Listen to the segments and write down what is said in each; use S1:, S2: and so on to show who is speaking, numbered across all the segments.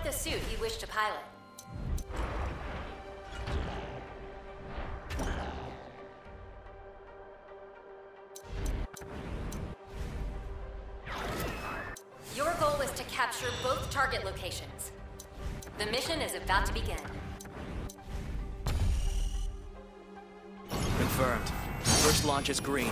S1: the suit you wish to pilot. Your goal is to capture both target locations. The mission is about to begin.
S2: Confirmed. First launch is green.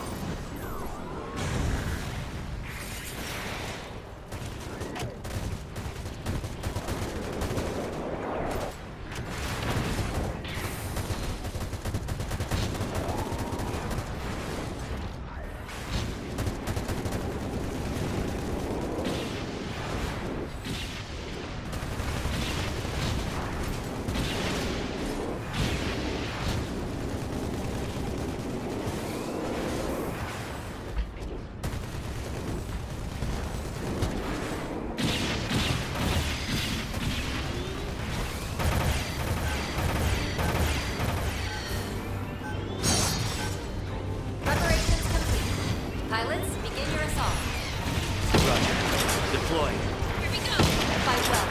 S1: Pilots, begin your assault.
S2: Roger. Deploy.
S1: Here we go. Fight well.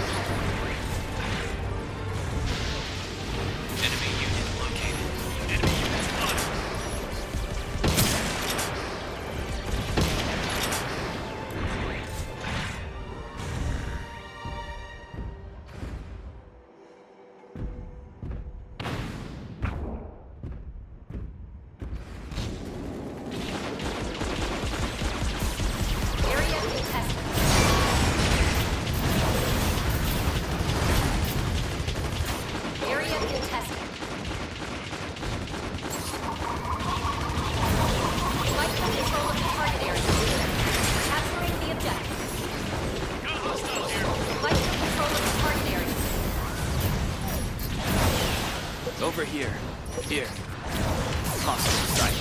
S2: Enemy unit located. Enemy unit spotted. Over here. Here. Hostile sight.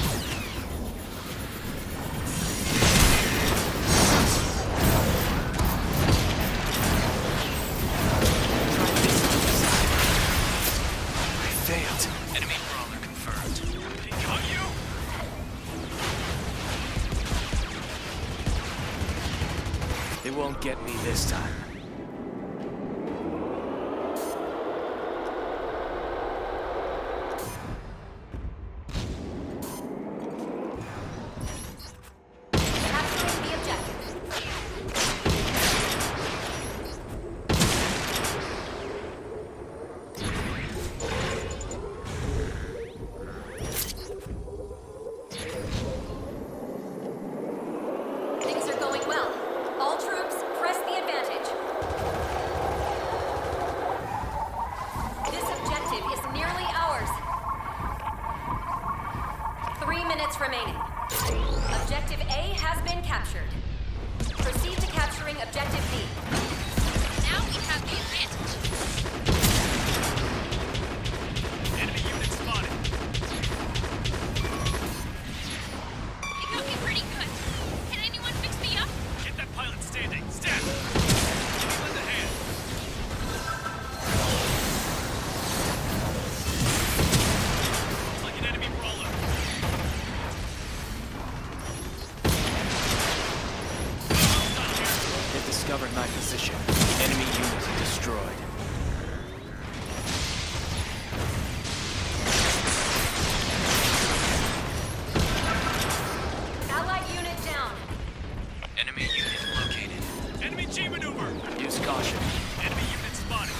S2: I failed. Enemy brawler confirmed. He got you? They won't get me this time.
S1: Remaining. Objective A has been captured. Proceed to capturing Objective B.
S3: Now we have the advantage.
S2: Enemy unit spotted.
S3: It got me pretty good. Can anyone fix me up?
S2: Get that pilot standing. Stand! Give me lend a hand. Looks like an enemy brawler. Discovered my position. Enemy unit destroyed.
S1: Allied unit down.
S2: Enemy unit located. Enemy G maneuver. Use caution. Enemy unit spotted.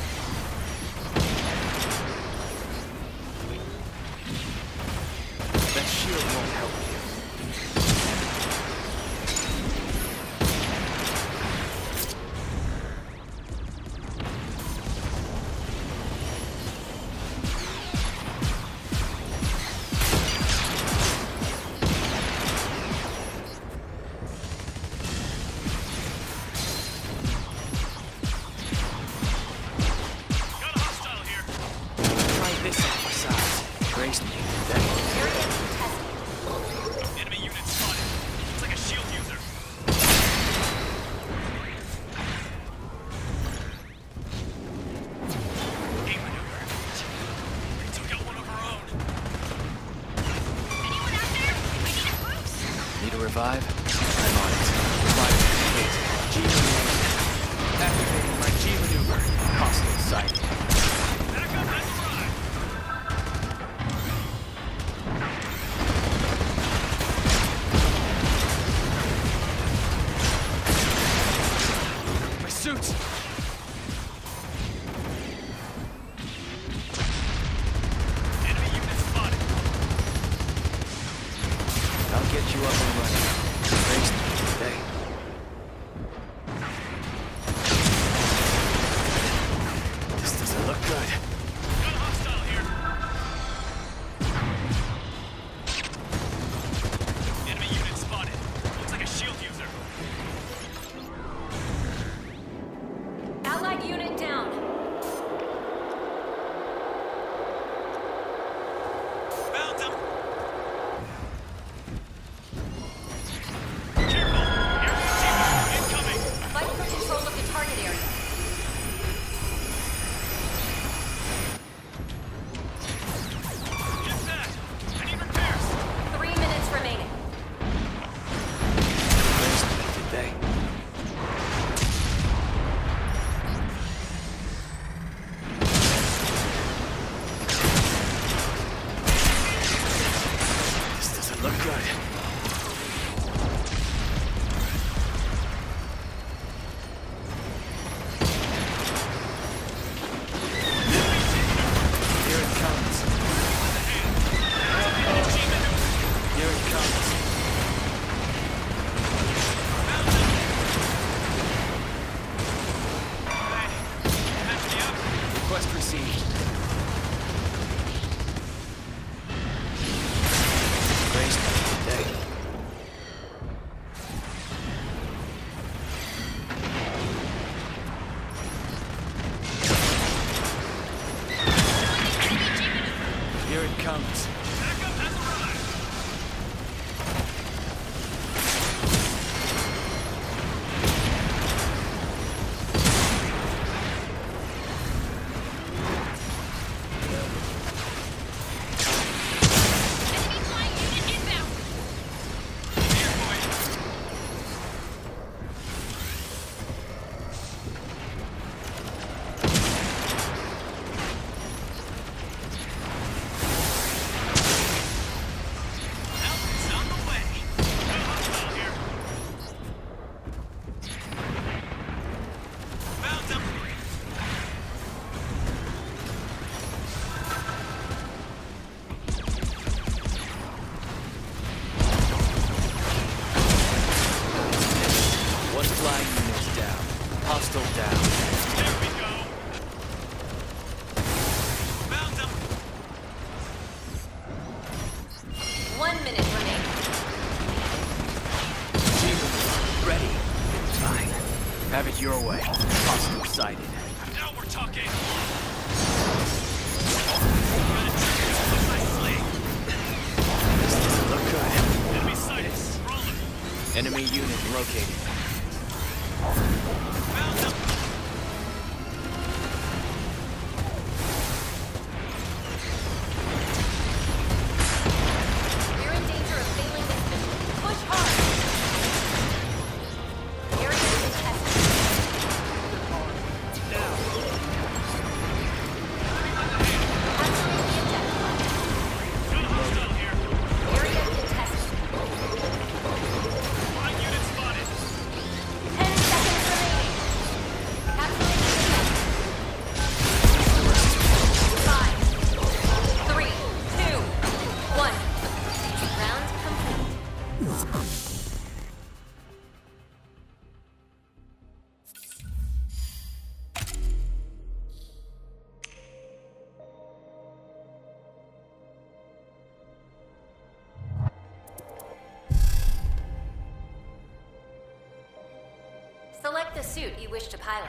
S2: That shield won't help you. Braced me. Enemy unit spotted. Looks like a shield user. Game maneuver. We took out one of our own.
S3: Anyone out there? I need a boost.
S2: Need a revive? I'm on it. Revive complete. G maneuver. Activating my G maneuver. get you up and running. Thanks today. This doesn't look good.
S4: Got a hostile here. Enemy unit spotted. Looks like a shield user.
S1: Allied unit down.
S4: Found him. Careful. Area team incoming.
S1: Fight for control of the target area.
S4: Get that. I need repairs.
S1: 3 minutes remaining.
S2: Thanks today. This doesn't look good. Here it comes. Here it comes.
S4: Patch me up.
S2: Request received. Grace today. Here it comes.
S4: Backup has arrived.
S3: Enemy flying unit inbound.
S4: Here for you. Help is on the way. Got a hostile here. Found him.
S2: One flying unit down. Hostile down.
S4: There we go. Found him.
S1: 1 minute remaining.
S2: Team ready. Fine. Have it your way. Hostile sighted.
S4: Now we're talking. Got a trigger up my sling.
S2: This doesn't look good.
S4: Enemy sighted. Rolling.
S2: Enemy unit located.
S4: Found him.
S1: We're in danger of failing this mission. Push hard. Area contested. Capturing the objective.
S4: Got a hostile here.
S1: Area contested.
S4: Flying unit spotted.
S1: 10 seconds remaining. Capturing the objective. 5, 3, 2, 1. Round complete. Select the suit you wish to pilot.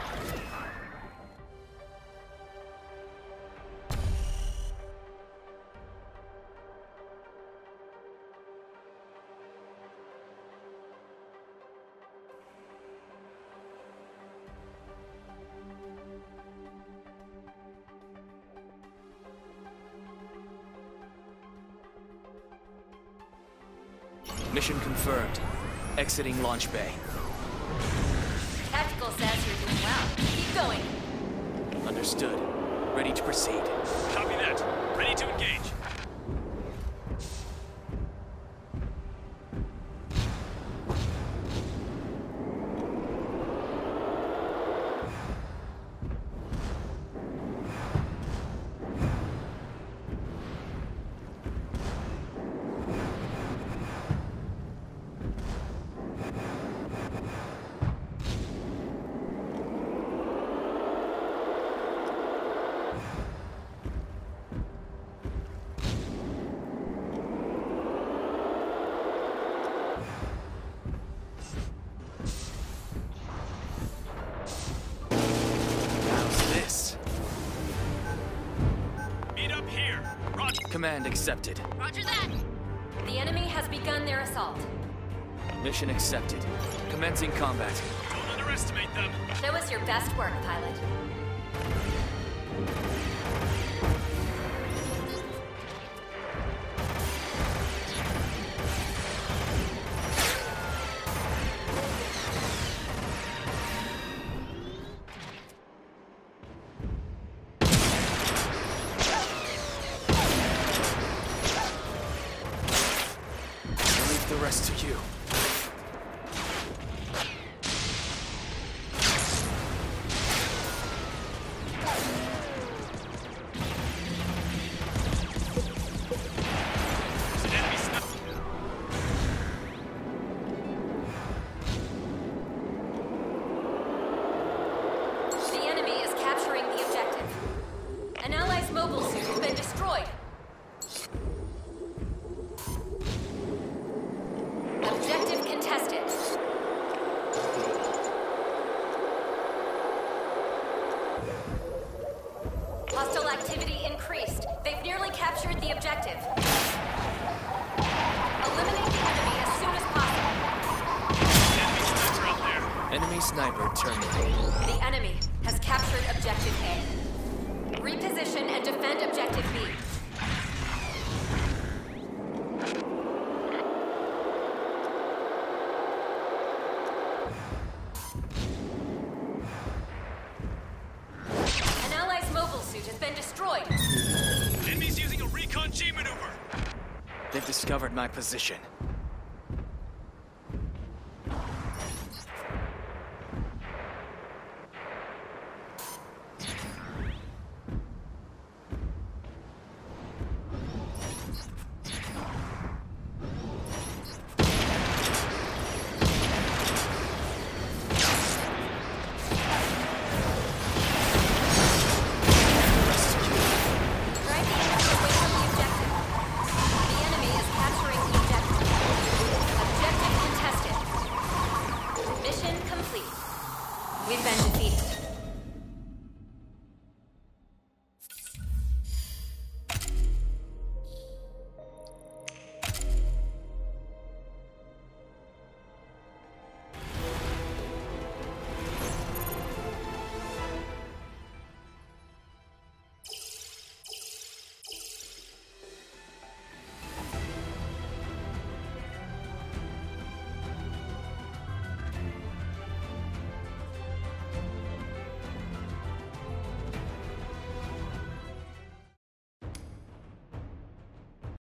S2: Mission confirmed. Exiting launch bay.
S1: Tactical says you're doing well. Keep going.
S2: Understood. Ready to proceed.
S4: Copy that. Ready to engage.
S2: Command accepted.
S3: Roger that.
S1: The enemy has begun their assault.
S2: Mission accepted. Commencing combat.
S4: Don't underestimate them.
S1: Show us your best work, pilot.
S2: Leave the rest to you.
S4: There's an enemy sniper.
S1: The enemy is capturing the objective. An ally's mobile suit has been destroyed. Objective contested. Hostile activity increased. They've nearly captured the objective. Eliminate the enemy as soon as possible.
S4: Enemy sniper out there.
S2: Enemy sniper terminated.
S1: The enemy has captured Objective A. Reposition and defend Objective B. An ally's mobile suit has been destroyed.
S4: Enemy's using a recon G maneuver.
S2: They've discovered my position.